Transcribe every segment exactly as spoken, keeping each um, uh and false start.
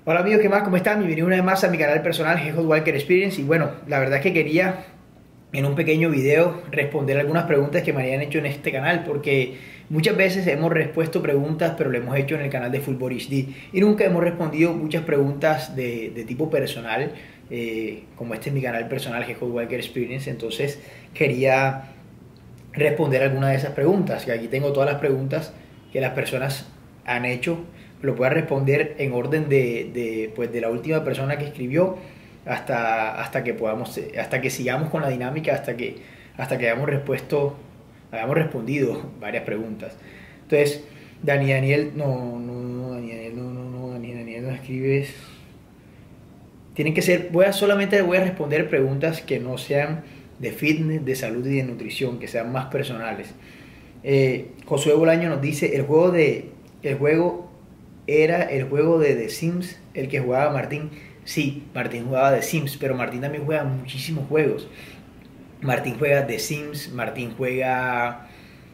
Hola amigos, ¿qué más? ¿Cómo están? Bienvenidos una vez más a mi canal personal G J Walker Experience. Y bueno, la verdad es que quería en un pequeño video responder algunas preguntas que me habían hecho en este canal, porque muchas veces hemos respuesto preguntas pero lo hemos hecho en el canal de Fútbol H D y nunca hemos respondido muchas preguntas de, de tipo personal, eh, como este es mi canal personal G J Walker Experience. Entonces quería responder algunas de esas preguntas, que aquí tengo todas las preguntas que las personas han hecho. Lo puedo responder en orden de, de, pues de la última persona que escribió hasta, hasta que podamos, hasta que sigamos con la dinámica, hasta que, hasta que hayamos respuesto, hayamos respondido varias preguntas. Entonces, Dani Daniel, no, no, no, Dani Daniel, no, no, no, Dani Daniel, no escribes. Tienen que ser, voy a solamente voy a responder preguntas que no sean de fitness, de salud y de nutrición, que sean más personales. Eh, Josué Bolaño nos dice, el juego de, el juego era el juego de The Sims, el que jugaba Martín. Sí, Martín jugaba The Sims, pero Martín también juega muchísimos juegos. Martín juega The Sims, Martín juega,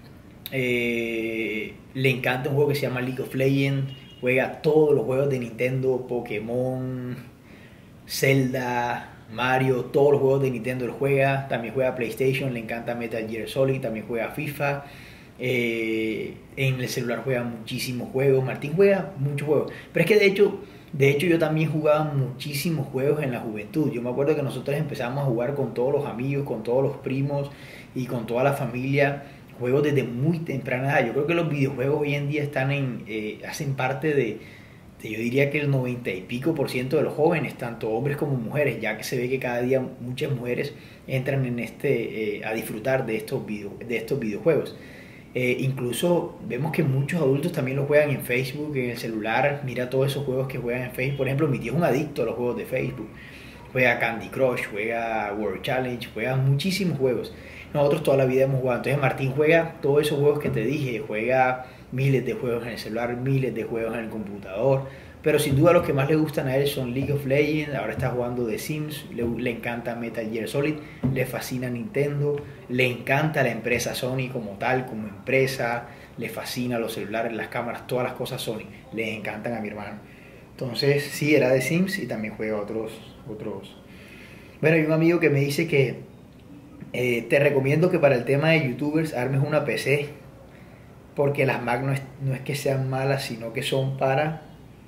eh, le encanta un juego que se llama League of Legends, juega todos los juegos de Nintendo, Pokémon, Zelda, Mario, todos los juegos de Nintendo él juega. También juega PlayStation, le encanta Metal Gear Solid, también juega FIFA. Eh, en el celular juega muchísimos juegos. Martín juega muchos juegos. Pero es que de hecho, de hecho yo también jugaba muchísimos juegos en la juventud. Yo me acuerdo que nosotros empezamos a jugar con todos los amigos, con todos los primos y con toda la familia. Juegos desde muy temprana edad. Yo creo que los videojuegos hoy en día están en, eh, hacen parte de, yo diría que el noventa y pico por ciento de los jóvenes, tanto hombres como mujeres, ya que se ve que cada día muchas mujeres entran en este, eh, a disfrutar de estos, video, de estos videojuegos. Eh, incluso vemos que muchos adultos también lo juegan en Facebook, en el celular. Mira todos esos juegos que juegan en Facebook. Por ejemplo, mi tío es un adicto a los juegos de Facebook. Juega Candy Crush, juega World Challenge, juega muchísimos juegos. Nosotros toda la vida hemos jugado. Entonces Martín juega todos esos juegos que te dije. Juega miles de juegos en el celular, miles de juegos en el computador. Pero sin duda los que más le gustan a él son League of Legends. Ahora está jugando The Sims. Le, le encanta Metal Gear Solid. Le fascina Nintendo. Le encanta la empresa Sony como tal, como empresa. Le fascina los celulares, las cámaras, todas las cosas Sony. Le encantan a mi hermano. Entonces, sí, era de Sims y también juega otros, otros. Bueno, hay un amigo que me dice que eh, te recomiendo que para el tema de youtubers armes una P C, porque las Mac no es, no es que sean malas, sino que son para,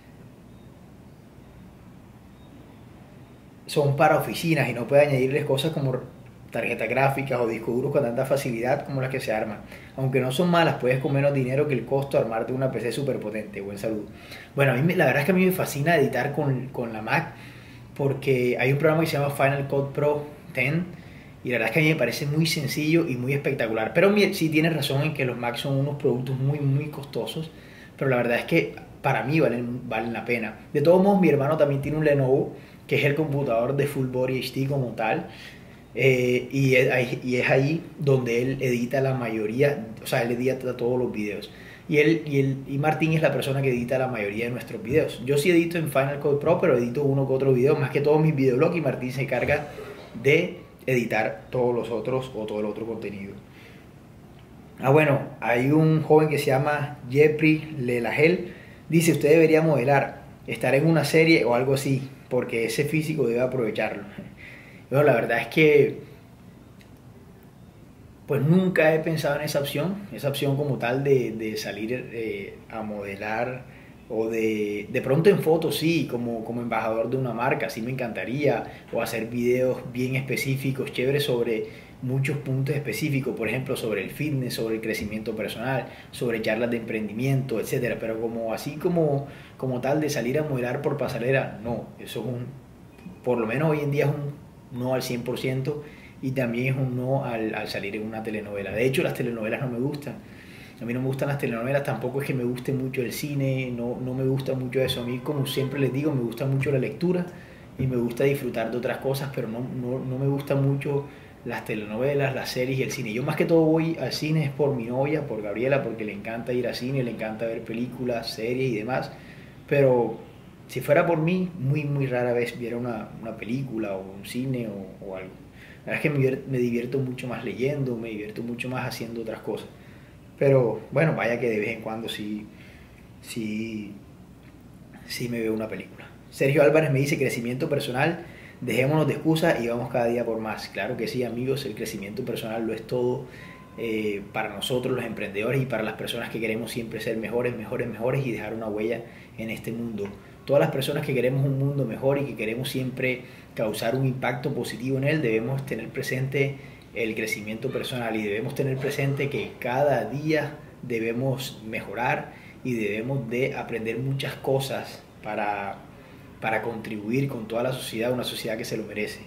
son para oficinas y no puedes añadirles cosas como tarjetas gráficas o discos duros con tanta facilidad como las que se arman. Aunque no son malas, puedes con menos dinero que el costo de armarte una P C súper potente. Buen salud. Bueno, a mí me, la verdad es que a mí me fascina editar con, con la Mac, porque hay un programa que se llama Final Cut Pro diez y la verdad es que a mí me parece muy sencillo y muy espectacular. Pero sí tienes razón en que los Mac son unos productos muy muy costosos, pero la verdad es que para mí valen, valen la pena. De todos modos, mi hermano también tiene un Lenovo, que es el computador de Full Body H D como tal. Eh, y, es ahí, y es ahí donde él edita la mayoría, o sea, él edita todos los videos. Y, él, y, él, y Martín es la persona que edita la mayoría de nuestros videos. Yo sí edito en Final Cut Pro, pero edito uno que otro video, más que todos mis videoblogs, y Martín se encarga de editar todos los otros o todo el otro contenido. Ah, bueno, hay un joven que se llama Jeffrey Lelagel. Dice, usted debería modelar, estar en una serie o algo así, porque ese físico debe aprovecharlo. Bueno, la verdad es que pues nunca he pensado en esa opción, esa opción como tal de, de salir eh, a modelar o de, de pronto en fotos, sí, como, como embajador de una marca, sí me encantaría, o hacer videos bien específicos, chéveres sobre muchos puntos específicos, por ejemplo, sobre el fitness, sobre el crecimiento personal, sobre charlas de emprendimiento, etcétera. Pero como así como, como tal de salir a modelar por pasarela, no, eso es un, por lo menos hoy en día es un no al cien por ciento, y también es un no al, al salir en una telenovela. De hecho, las telenovelas no me gustan. A mí no me gustan las telenovelas, tampoco es que me guste mucho el cine, no, no me gusta mucho eso. A mí, como siempre les digo, me gusta mucho la lectura y me gusta disfrutar de otras cosas, pero no, no, no me gustan mucho las telenovelas, las series y el cine. Yo más que todo voy al cine es por mi novia, por Gabriela, porque le encanta ir al cine, le encanta ver películas, series y demás. Pero si fuera por mí, muy, muy rara vez viera una, una película o un cine o, o algo. La verdad es que me, me divierto mucho más leyendo, me divierto mucho más haciendo otras cosas. Pero bueno, vaya que de vez en cuando sí, sí, sí me veo una película. Sergio Álvarez me dice crecimiento personal, dejémonos de excusas y vamos cada día por más. Claro que sí, amigos, el crecimiento personal lo es todo eh, para nosotros los emprendedores y para las personas que queremos siempre ser mejores, mejores, mejores y dejar una huella en este mundo. Todas las personas que queremos un mundo mejor y que queremos siempre causar un impacto positivo en él, debemos tener presente el crecimiento personal y debemos tener presente que cada día debemos mejorar y debemos de aprender muchas cosas para, para contribuir con toda la sociedad, una sociedad que se lo merece.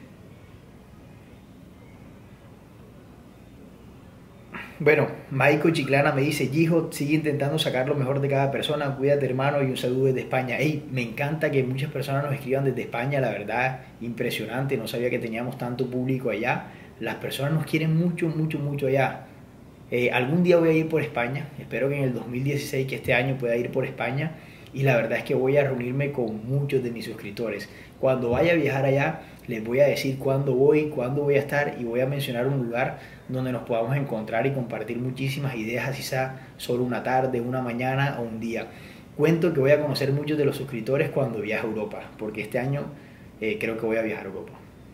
Bueno, Maico Chiclana me dice, Gijo, sigue intentando sacar lo mejor de cada persona, cuídate hermano y un saludo desde España. Hey, me encanta que muchas personas nos escriban desde España, la verdad, impresionante, no sabía que teníamos tanto público allá. Las personas nos quieren mucho, mucho, mucho allá. Eh, algún día voy a ir por España, espero que en el dos mil dieciséis, que este año pueda ir por España, y la verdad es que voy a reunirme con muchos de mis suscriptores. Cuando vaya a viajar allá, les voy a decir cuándo voy, cuándo voy a estar y voy a mencionar un lugar donde nos podamos encontrar y compartir muchísimas ideas, así sea solo una tarde, una mañana o un día. Cuento que voy a conocer muchos de los suscriptores cuando viaje a Europa, porque este año eh, creo que voy a viajar a Europa.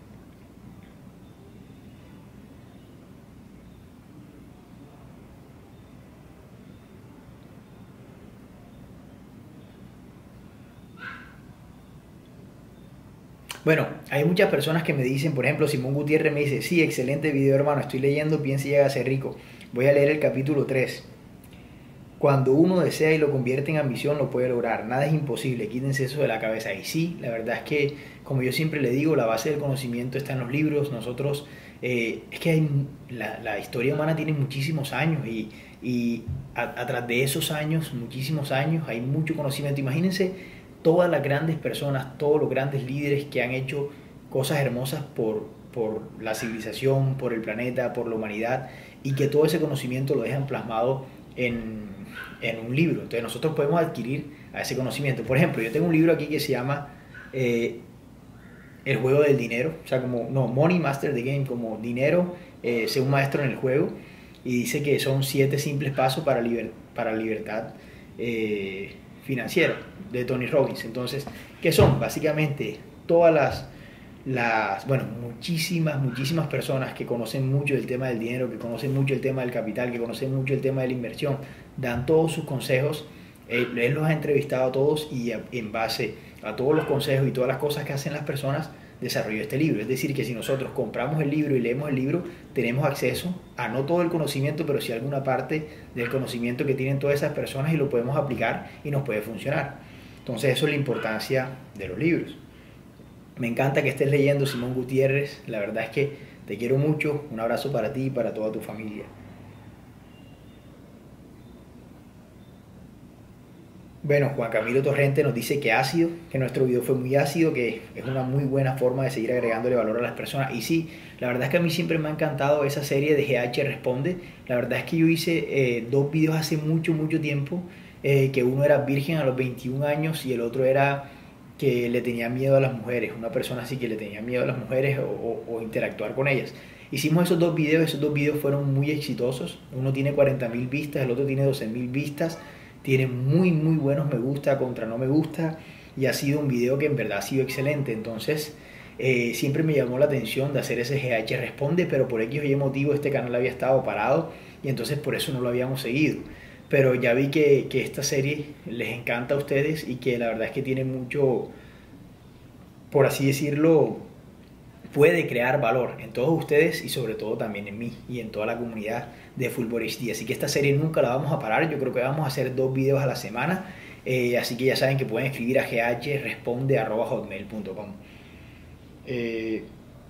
Bueno, hay muchas personas que me dicen, por ejemplo, Simón Gutiérrez me dice, sí, excelente video hermano, estoy leyendo, piensa y llega a ser rico. Voy a leer el capítulo tres. Cuando uno desea y lo convierte en ambición, lo puede lograr. Nada es imposible, quítense eso de la cabeza. Y sí, la verdad es que, como yo siempre le digo, la base del conocimiento está en los libros. Nosotros, eh, es que hay, la, la historia humana tiene muchísimos años y, y atrás de esos años, muchísimos años, hay mucho conocimiento. Imagínense todas las grandes personas, todos los grandes líderes que han hecho cosas hermosas por, por la civilización, por el planeta, por la humanidad, y que todo ese conocimiento lo dejan plasmado en, en un libro. Entonces nosotros podemos adquirir a ese conocimiento. Por ejemplo, yo tengo un libro aquí que se llama eh, El juego del dinero, o sea, como, no, Money Master the Game, como dinero, eh, ser un maestro en el juego, y dice que son siete simples pasos para, liber, para libertad eh, financiera, de Tony Robbins. Entonces, ¿qué son? Básicamente todas las, las, bueno, muchísimas, muchísimas personas que conocen mucho el tema del dinero, que conocen mucho el tema del capital, que conocen mucho el tema de la inversión, dan todos sus consejos. Él, él los ha entrevistado a todos y a, en base a todos los consejos y todas las cosas que hacen las personas, desarrolló este libro. Es decir, que si nosotros compramos el libro y leemos el libro, tenemos acceso a no todo el conocimiento, pero sí a alguna parte del conocimiento que tienen todas esas personas y lo podemos aplicar y nos puede funcionar. Entonces eso es la importancia de los libros. Me encanta que estés leyendo, Simón Gutiérrez. La verdad es que te quiero mucho. Un abrazo para ti y para toda tu familia. Bueno, Juan Camilo Torrente nos dice que ácido, que nuestro video fue muy ácido, que es una muy buena forma de seguir agregándole valor a las personas. Y sí, la verdad es que a mí siempre me ha encantado esa serie de G H Responde. La verdad es que yo hice eh, dos videos hace mucho, mucho tiempo, eh, que uno era virgen a los veintiún años y el otro era que le tenía miedo a las mujeres, una persona así que le tenía miedo a las mujeres o, o, o interactuar con ellas. Hicimos esos dos videos, esos dos videos fueron muy exitosos. Uno tiene cuarenta mil vistas, el otro tiene doce mil vistas. Tiene muy muy buenos me gusta contra no me gusta y ha sido un video que en verdad ha sido excelente. Entonces eh, siempre me llamó la atención de hacer ese G H Responde, pero por X o Y motivo este canal había estado parado y entonces por eso no lo habíamos seguido. Pero ya vi que, que esta serie les encanta a ustedes y que la verdad es que tiene mucho, por así decirlo, puede crear valor en todos ustedes y sobre todo también en mí y en toda la comunidad de Fútbol H D. Así que esta serie nunca la vamos a parar. Yo creo que vamos a hacer dos videos a la semana. Eh, así que ya saben que pueden escribir a ghresponde arroba hotmail punto com. Eh,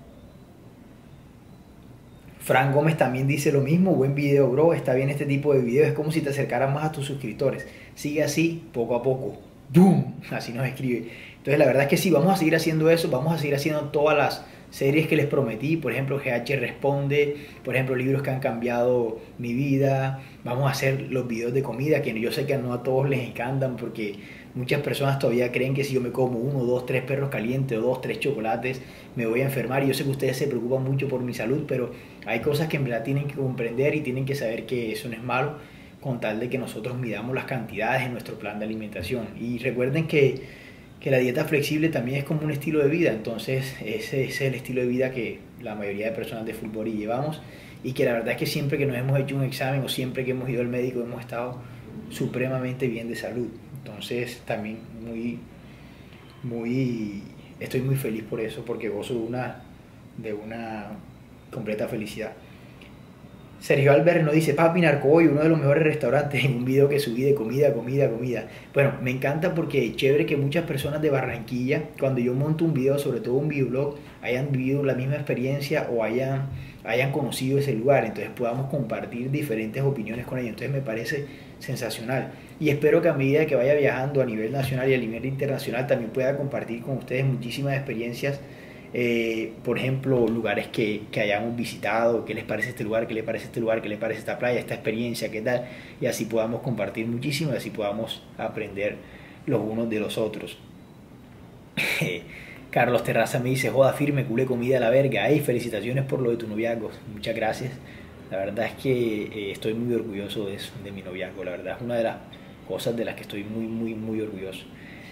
Fran Gómez también dice lo mismo. Buen video, bro. Está bien este tipo de videos. Es como si te acercaran más a tus suscriptores. Sigue así, poco a poco. ¡Boom! Así nos escribe. Entonces la verdad es que sí, vamos a seguir haciendo eso. Vamos a seguir haciendo todas las series que les prometí, por ejemplo G H Responde, por ejemplo libros que han cambiado mi vida. Vamos a hacer los videos de comida, que yo sé que no a todos les encantan porque muchas personas todavía creen que si yo me como uno, dos, tres perros calientes o dos, tres chocolates me voy a enfermar. Y yo sé que ustedes se preocupan mucho por mi salud, pero hay cosas que en verdad tienen que comprender y tienen que saber que eso no es malo, con tal de que nosotros midamos las cantidades en nuestro plan de alimentación. Y recuerden que que la dieta flexible también es como un estilo de vida. Entonces ese, ese es el estilo de vida que la mayoría de personas de fútbol y llevamos, y que la verdad es que siempre que nos hemos hecho un examen o siempre que hemos ido al médico hemos estado supremamente bien de salud. Entonces también muy, muy, estoy muy feliz por eso, porque gozo de una, de una completa felicidad. Sergio Álvarez nos dice, Papi Narcoy, uno de los mejores restaurantes, en un video que subí de comida, comida, comida. Bueno, me encanta porque es chévere que muchas personas de Barranquilla, cuando yo monto un video, sobre todo un videoblog, hayan vivido la misma experiencia o hayan, hayan conocido ese lugar. Entonces podamos compartir diferentes opiniones con ellos. Entonces me parece sensacional. Y espero que a medida que vaya viajando a nivel nacional y a nivel internacional también pueda compartir con ustedes muchísimas experiencias. Eh, por ejemplo, lugares que, que hayamos visitado, qué les parece este lugar, qué les parece este lugar, qué les parece esta playa, esta experiencia, qué tal, y así podamos compartir muchísimo y así podamos aprender los unos de los otros. Carlos Terraza me dice, joda firme, cule comida a la verga. Ay, felicitaciones por lo de tu noviazgo, muchas gracias. La verdad es que eh, estoy muy orgulloso de eso, de mi noviazgo. La verdad es una de las cosas de las que estoy muy, muy, muy orgulloso.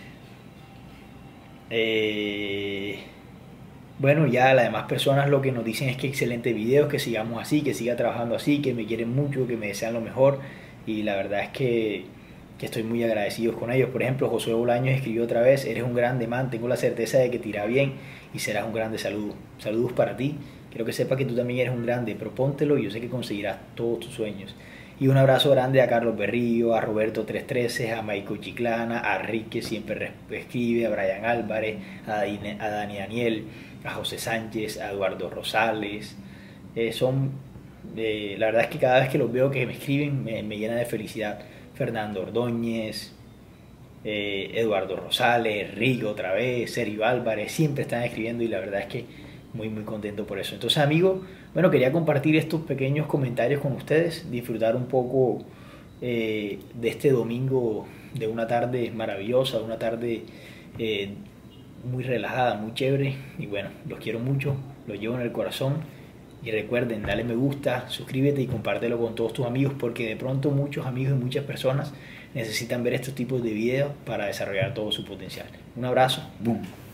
Eh... Bueno, ya las demás personas lo que nos dicen es que excelentes videos, que sigamos así, que siga trabajando así, que me quieren mucho, que me desean lo mejor, y la verdad es que, que estoy muy agradecido con ellos. Por ejemplo, Josué Bolaños escribió otra vez, eres un grande man, tengo la certeza de que te irá bien y serás un grande. Saludo. Saludos para ti, quiero que sepas que tú también eres un grande, propóntelo y yo sé que conseguirás todos tus sueños. Y un abrazo grande a Carlos Berrío, a Roberto trescientos trece, a Maico Chiclana, a Rick que siempre escribe, a Brian Álvarez, a Dani Daniel, a José Sánchez, a Eduardo Rosales. Eh, son, eh, la verdad es que cada vez que los veo que me escriben me, me llena de felicidad. Fernando Ordóñez, eh, Eduardo Rosales, Rigo otra vez, Sergio Álvarez, siempre están escribiendo y la verdad es que muy muy contento por eso. Entonces, amigos, bueno, quería compartir estos pequeños comentarios con ustedes, disfrutar un poco eh, de este domingo, de una tarde maravillosa, una tarde eh, muy relajada, muy chévere, y bueno, los quiero mucho, los llevo en el corazón, y recuerden, dale me gusta, suscríbete y compártelo con todos tus amigos, porque de pronto muchos amigos y muchas personas necesitan ver estos tipos de videos para desarrollar todo su potencial. Un abrazo, boom.